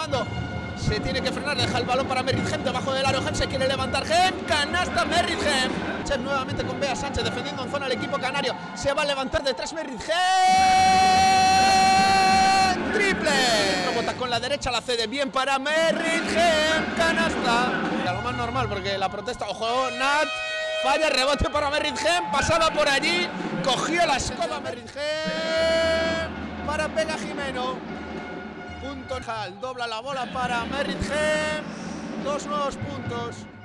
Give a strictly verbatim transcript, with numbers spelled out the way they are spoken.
jugando. Se tiene que frenar, deja el balón para Merritgem debajo del aro. Gem se quiere levantar. Gem, canasta Merritgem. Sánchez nuevamente con Bea Sánchez defendiendo en zona el equipo canario. Se va a levantar detrás Merritgem. Triple. Bota con la derecha, la cede bien para Merritgem. Canasta. Algo más normal porque la protesta. Ojo, Nat. Falla, rebote para Merritgem. Pasaba por allí. Cogió la escoba Merritgem para Vega Jimeno. Punto, dobla la bola para Merritgem, dos nuevos puntos.